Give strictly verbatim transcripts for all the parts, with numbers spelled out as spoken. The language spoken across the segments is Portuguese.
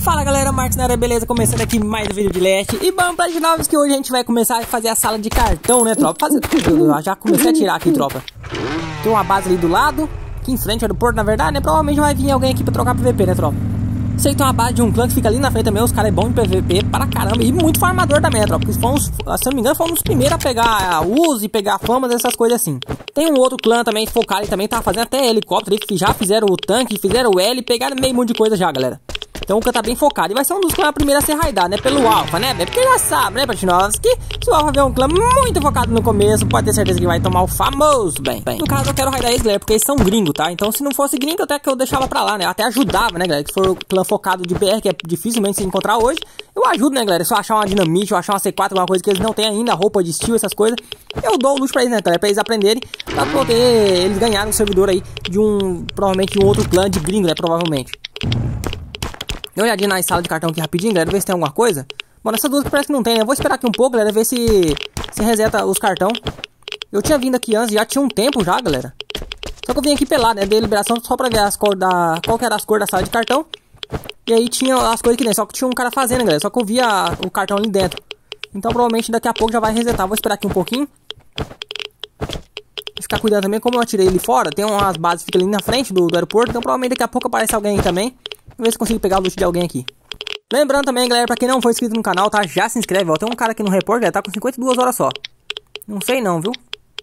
Fala galera, Marcos na área, beleza? Começando aqui mais um vídeo de Leste. E vamos para de novos que hoje a gente vai começar a fazer a sala de cartão, né, tropa? Fazer... Eu já comecei a tirar aqui, tropa. Tem uma base ali do lado, aqui em frente ao aeroporto, na verdade, né? Provavelmente vai vir alguém aqui pra trocar P V P, né, tropa? Sei que tem uma base de um clã que fica ali na frente também. Os caras é bom de P V P para caramba. E muito farmador também, né, tropa? Porque fomos, se eu não me engano, fomos os primeiros a pegar a Uzi, pegar famas, essas coisas assim. Tem um outro clã também focado e também tá fazendo até helicóptero, que já fizeram o tanque, fizeram o L, pegaram meio monte de coisa já, galera. Então o clã tá bem focado. E vai ser um dos clãs primeiro a ser raidado, né? Pelo Alpha, né? Porque já sabe, né, Platinovski? Que se o Alpha ver um clã muito focado no começo, pode ter certeza que vai tomar o famoso bem. bem. No caso, eu quero raidar eles, galera, porque eles são gringos, tá? Então se não fosse gringo, até que eu deixava pra lá, né? Eu até ajudava, né, galera? Que for o clã focado de B R, que é dificilmente se encontrar hoje, eu ajudo, né, galera? Se eu achar uma dinamite, eu achar uma C quatro, alguma coisa que eles não têm ainda, roupa de estilo, essas coisas, eu dou o luxo pra eles, né, galera? Pra eles aprenderem, pra poder eles ganharem um servidor aí de um, provavelmente, de um outro clã de gringo, né? Provavelmente. Dê uma olhadinha na sala de cartão aqui rapidinho, galera, ver se tem alguma coisa. Bom, nessa duas parece que não tem, né? Eu vou esperar aqui um pouco, galera, ver se se reseta os cartão. Eu tinha vindo aqui antes, já tinha um tempo já, galera. Só que eu vim aqui pelado, né? Dei liberação só pra ver as cores da... qual que era as cores da sala de cartão. E aí tinha as coisas aqui dentro, só que tinha um cara fazendo, galera. Só que eu via o cartão ali dentro. Então provavelmente daqui a pouco já vai resetar. Vou esperar aqui um pouquinho. Vou ficar cuidando também, como eu atirei ele fora. Tem umas bases que ficam ali na frente do, do aeroporto. Então provavelmente daqui a pouco aparece alguém aí também. Vamos ver se consigo pegar o loot de alguém aqui. Lembrando também, galera, pra quem não for inscrito no canal, tá? Já se inscreve, ó. Tem um cara aqui no repórter, galera, tá com cinquenta e duas horas só. Não sei não, viu?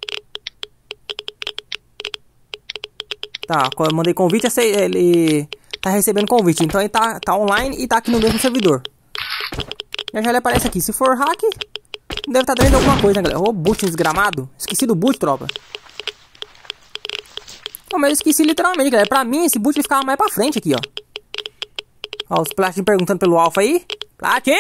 Tá, eu mandei convite, ele tá recebendo convite. Então ele tá, tá online e tá aqui no mesmo servidor. Já já ele aparece aqui. Se for hack, deve estar dentro de alguma coisa, né, galera? Ô, boot desgramado. Esqueci do boot, tropa. Não, mas eu esqueci literalmente, galera. Pra mim, esse boot ele ficava mais pra frente aqui, ó. Ó, os Platin perguntando pelo Alpha aí. Platin?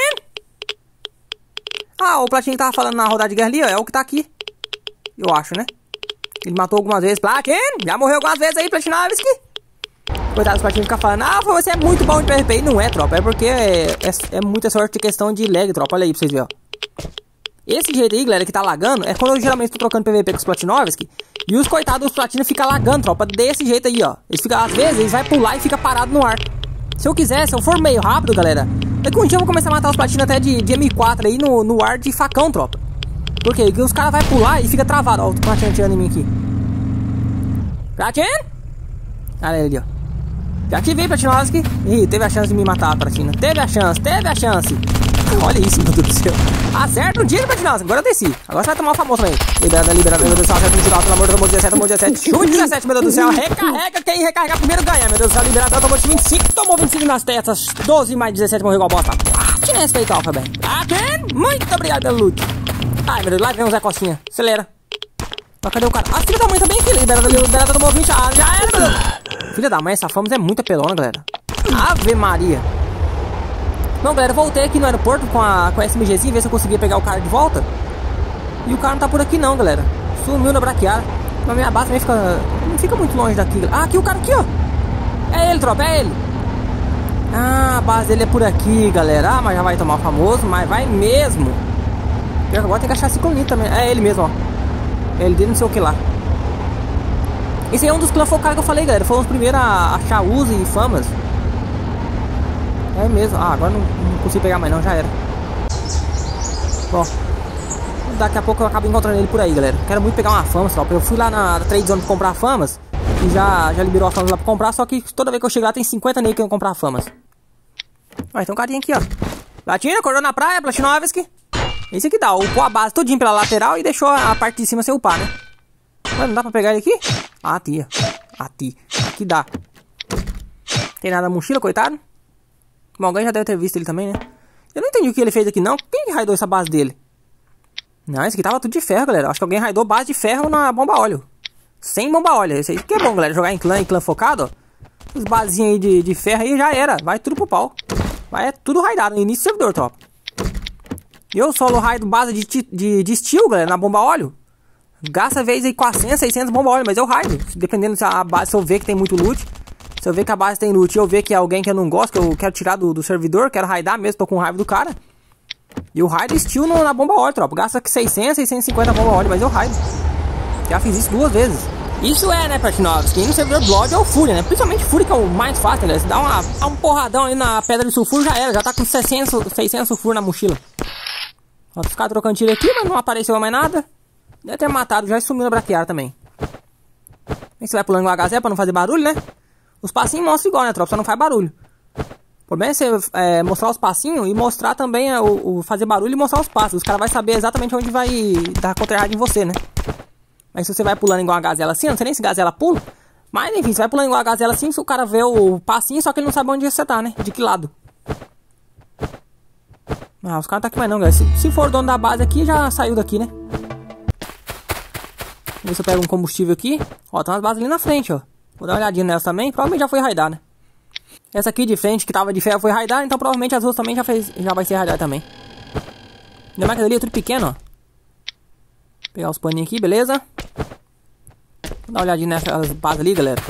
Ah, o Platin tava falando na rodada de guerra ali, ó. É o que tá aqui. Eu acho, né? Ele matou algumas vezes. Platin? Já morreu algumas vezes aí, Platinovski? Coitado, os Platin ficam falando. Ah, você é muito bom de P V P. E não é, tropa. É porque é, é, é muita sorte de questão de lag, tropa. Olha aí pra vocês verem, ó. Esse jeito aí, galera, que tá lagando, é quando eu geralmente tô trocando P V P com os Platinovski. E os coitados dos Platinos ficam lagando, tropa. Desse jeito aí, ó. Eles ficam, às vezes, eles vão pular e fica parado no ar. Se eu quiser, se eu for meio rápido, galera, daqui um dia eu vou começar a matar os platinos até de, de M quatro aí no, no ar de facão, tropa. Por quê? Porque os caras vão pular e fica travado. Ó, o platino atirando em mim aqui. Platino? Olha ele, ó. Já ativei, Platinovski. Ih, teve a chance de me matar, Platina. Teve a chance, teve a chance. Olha isso, meu Deus do céu. Acerta um dia, Platinovski. Agora eu desci. Agora você vai tomar o famoso também. Liberada, liberada, meu Deus do céu. Acerta no geral, pelo amor de Deus. dezessete, tomou dezessete. Chute dezessete, meu Deus do céu. Recarrega. Quem recarregar primeiro ganha, meu Deus do céu. Liberada, tomou vinte e cinco. Tomou vinte e cinco nas testas. doze mais dezessete, morreu igual bosta. Platin, respeita, Alpha, bem. Platin, muito obrigado pelo loot. Ai, meu Deus, lá vem o Zé Costinha. Acelera. Mas cadê o cara? Ah, filha da mãe também aqui. Liberada, liberada, tomou vinte. Ah, já era, meu Deus. Filha da mãe, essa fama é muita pelona, galera. Ave Maria. Bom, galera, voltei aqui no aeroporto com a, com a S M Gzinha, ver se eu conseguia pegar o cara de volta. E o cara não tá por aqui não, galera. Sumiu na braqueada. Mas minha base também fica... não fica muito longe daqui. Ah, aqui o cara aqui, ó. É ele, tropa, é ele. Ah, a base dele é por aqui, galera. Ah, mas já vai tomar o famoso, mas vai mesmo. Eu agora tem que achar esse clonito também. É ele mesmo, ó. É ele dele, não sei o que lá. Esse aí é um dos clãs focados que eu falei, galera. Foram os primeiros a achar Uzi e famas. É mesmo. Ah, agora não, não consigo pegar mais não, já era. Bom, daqui a pouco eu acabo encontrando ele por aí, galera. Quero muito pegar uma famas, tropa. Eu fui lá na Trade Zone pra comprar famas. E já, já liberou a famas lá pra comprar. Só que toda vez que eu chegar lá tem cinquenta nele que eu comprar famas. Olha, tem um carinha aqui, ó. Platina, acordou na praia, Platinovski. Esse aqui dá, upou a base todinho pela lateral e deixou a parte de cima sem upar, né? Mas não dá pra pegar ele aqui? Ah, tia. Ah, tia. Aqui dá. Tem nada na mochila, coitado. Bom, alguém já deve ter visto ele também, né? Eu não entendi o que ele fez aqui, não. Quem que raidou essa base dele? Não, esse aqui tava tudo de ferro, galera. Acho que alguém raidou base de ferro na bomba óleo. Sem bomba óleo. Esse aí que é bom, galera. Jogar em clã, em clã focado, ó. Os basinhos aí de, de ferro aí já era. Vai tudo pro pau. Vai é tudo raidado no início do servidor, top. Eu solo raido base de, de, de steel, galera, na bomba óleo. Gasta vezes aí quatrocentos, seiscentos bomba óleo, mas eu raido. Dependendo se a base, se eu ver que tem muito loot. Se eu ver que a base tem loot e eu ver que é alguém que eu não gosto, que eu quero tirar do, do servidor, quero raidar mesmo, tô com raiva do cara. E eu raido steel no, na bomba óleo, tropa. Gasta seiscentos, seiscentos e cinquenta bomba óleo, mas eu raido. Já fiz isso duas vezes. Isso é, né, Platinovski? E no servidor Blood ou Fúria, né? Principalmente Fúria, que é o mais fácil, né? Você dá, uma, dá um porradão aí na pedra de sulfuro, já era. Já tá com seiscentos, seiscentos sulfuro na mochila. Ó, ficar trocando tiro aqui, mas não apareceu mais nada. Deve ter matado já e sumiu na braquiária também. Aí você vai pulando igual a gazela pra não fazer barulho, né? Os passinhos mostram igual, né, tropa? Só não faz barulho. O problema é você é, mostrar os passinhos e mostrar também é, o, o fazer barulho e mostrar os passos. Os caras vão saber exatamente onde vai dar contra errado em você, né? Mas se você vai pulando igual a gazela assim, eu não sei nem se gazela pula. Mas enfim, você vai pulando igual a gazela assim, se o cara vê o passinho, só que ele não sabe onde você tá, né? De que lado. Ah, os caras não tá aqui mais não, galera. Se, se for o dono da base aqui, já saiu daqui, né? Vamos ver se eu pego um combustível aqui. Ó, tem umas bases ali na frente, ó. Vou dar uma olhadinha nelas também. Provavelmente já foi raidar, né? Essa aqui de frente, que tava de ferro, foi raidar. Então provavelmente as duas também já, fez, já vai ser raidar também. Ainda mais que ali é tudo pequeno, ó. Vou pegar os paninhos aqui, beleza? Vou dar uma olhadinha nessas bases ali, galera.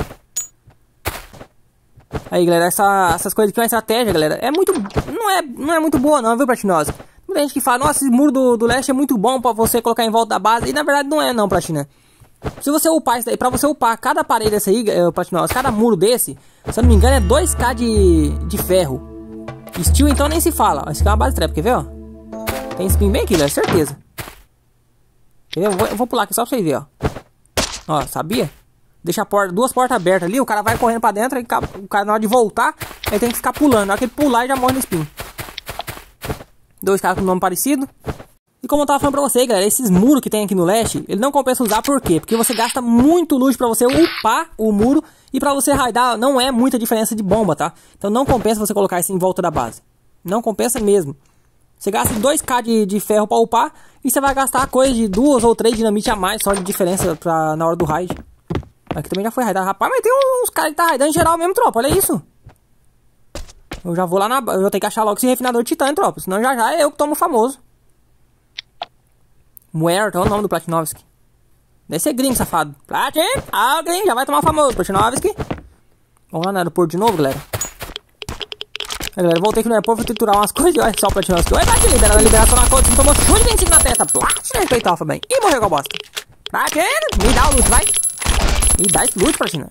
Aí, galera, essa, essas coisas aqui é uma estratégia, galera. É muito... Não é, não é muito boa não, viu, Platinovski? Muita gente que fala, nossa, esse muro do, do leste é muito bom pra você colocar em volta da base. E na verdade não é não, Platina. Se você upar isso daí, pra você upar cada parede dessa aí, Platinovski, cada muro desse, se eu não me engano é dois K de, de ferro. Steel então nem se fala. Essa aqui é uma base trap, quer ver, ó? Tem spin bem aqui, galera, certeza. Quer ver? Eu vou, eu vou pular aqui só pra vocês verem, ó. Ó, sabia? Deixa a porta, duas portas abertas ali, o cara vai correndo pra dentro, e o cara na hora de voltar, ele tem que ficar pulando. Na hora que ele pular, ele já morre no spin. Dois caras com nome parecido. E como eu tava falando pra você, galera, esses muros que tem aqui no leste, ele não compensa usar, por quê? Porque você gasta muito luxo pra você upar o muro, e pra você raidar não é muita diferença de bomba, tá? Então não compensa você colocar isso em volta da base. Não compensa mesmo. Você gasta dois K de, de ferro pra upar, e você vai gastar coisa de duas ou três dinamite a mais, só de diferença pra, na hora do raid. Aqui também já foi raidar. Rapaz, mas tem uns caras que tá raidando em geral mesmo, tropa. Olha isso. Eu já vou lá na... Eu vou ter que achar logo esse refinador de titânio, tropa. Senão já já é eu que tomo o famoso. Muerto, é o nome do Platinovski. Deve ser gringo, safado. Platin! Alguém já vai tomar o famoso, Platinovski. Vamos lá no aeroporto de novo, galera. Aí, galera, voltei aqui no aeroporto, vou triturar umas coisas. Olha só o Platinovski. Oi, Platin, libera a liberação na conta. Você tomou chute de vinte e cinco na testa. Platin, respeitar, bem. E morreu com a bosta. Platin, me dá o loot, vai. Me dá esse loot, Platina.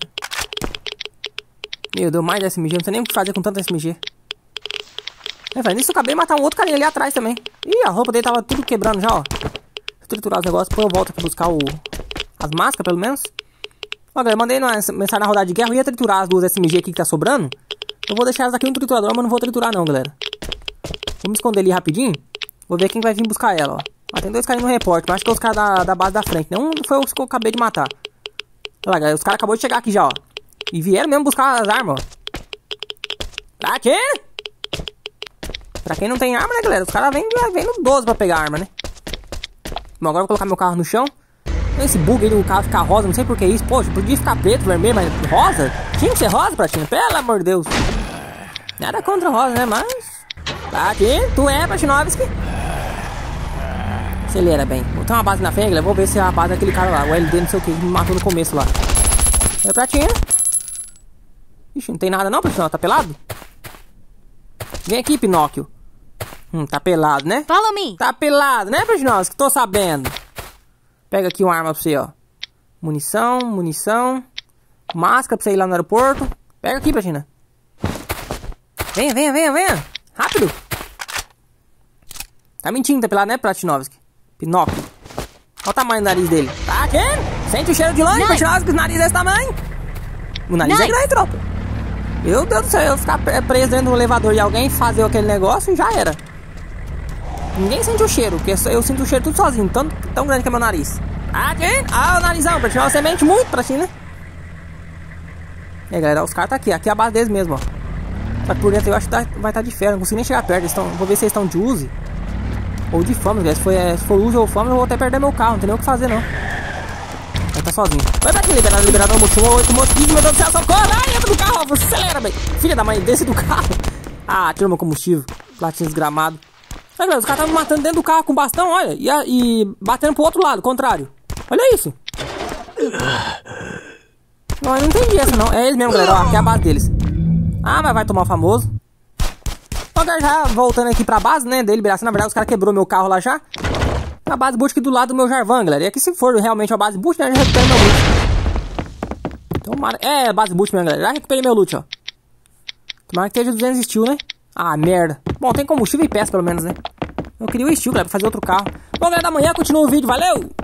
Meu, deu mais S M G. Não sei nem o que fazer com tanto S M G. É, velho, nisso eu acabei de matar um outro carinha ali atrás também. Ih, a roupa dele tava tudo quebrando já, ó. Deixa eu triturar os negócios, depois eu volto aqui buscar o... as máscaras, pelo menos. Ó, galera, mandei uma mensagem na rodada de guerra. Eu ia triturar as duas S M G aqui que tá sobrando. Eu vou deixar elas aqui no triturador, mas não vou triturar não, galera. Vou me esconder ali rapidinho. Vou ver quem vai vir buscar ela, ó. Ah, tem dois carinhas no reporte, mas acho que é os caras da, da base da frente, né? Um foi os que eu acabei de matar. Olha lá, galera, os caras acabou de chegar aqui já, ó. E vieram mesmo buscar as armas, ó. Pra quê? Pra quem não tem arma, né, galera? Os caras vêm vem no doze pra pegar arma, né? Bom, agora eu vou colocar meu carro no chão. Esse bug aí do carro ficar rosa, não sei por que isso. Poxa, podia ficar preto, vermelho, mas rosa? Tinha que ser rosa, Platina? Pelo amor de Deus. Nada contra rosa, né? Mas... Platina, tu é, Platinovski? Acelera bem. Vou ter uma base na frente, galera. Vou ver se é a base daquele cara lá. O L D, não sei o que, me matou no começo lá. É Platina. Ixi, não tem nada não, Platina. Tá pelado? Vem aqui, Pinóquio. Hum, tá pelado, né? Follow me. Tá pelado, né, Platinovski? Tô sabendo. Pega aqui uma arma pra você, ó. Munição, munição. Máscara pra você ir lá no aeroporto. Pega aqui, Platina. Venha, venha, venha, venha. Rápido. Tá mentindo, tá pelado, né, Platinovski? Pinóquio. Olha o tamanho do nariz dele. Tá quente? Sente o cheiro de longe, Platinovski, o nariz desse tamanho. O nariz nice. É grande, tropa. Meu Deus do céu, eu ficar preso dentro do elevador de alguém, fazer aquele negócio, já era. Ninguém sente o cheiro, porque eu sinto o cheiro tudo sozinho, tão, tão grande que é meu nariz. Ah, quem? Ah, o narizão, Platina, você mente muito pra ti, né? E aí, galera, os caras tá aqui, aqui é a base deles mesmo, ó. Só que por dentro eu acho que tá, vai estar tá de ferro, não consigo nem chegar perto. Eles tão, vou ver se eles estão de Uzi ou de Fama, galera. Se, for, é, se for Uzi ou Fama, eu vou até perder meu carro, não tem nem o que fazer, não. Vai tá sozinho. Vai pra aqui, liberado, liberado, mochila, oito motos, meu Deus do céu, socorro! Ai, entra do carro, ó, você acelera, bem. Filha da mãe, desce do carro. Ah, tirou meu combustível, platina desgramado. Olha, galera, os caras estavam matando dentro do carro com bastão, olha, e, e batendo pro outro lado, contrário. Olha isso. Não, eu não entendi essa, não. É eles mesmo, galera, ó, aqui é a base deles. Ah, mas vai tomar o famoso. Agora já voltando aqui pra base, né, da liberação. Na verdade, os caras quebrou meu carro lá já. A base boot aqui do lado do meu Jarvan, galera. E aqui se for realmente a base boot, né, eu já recupero meu boot. Tomara... É, base boot mesmo, galera. Já recuperei meu loot, ó. Tomara que esteja duzentos steel, né? Ah, merda. Bom, tem combustível e peça, pelo menos, né? Eu queria o steel, galera, pra fazer outro carro. Bom, galera, amanhã continua o vídeo. Valeu!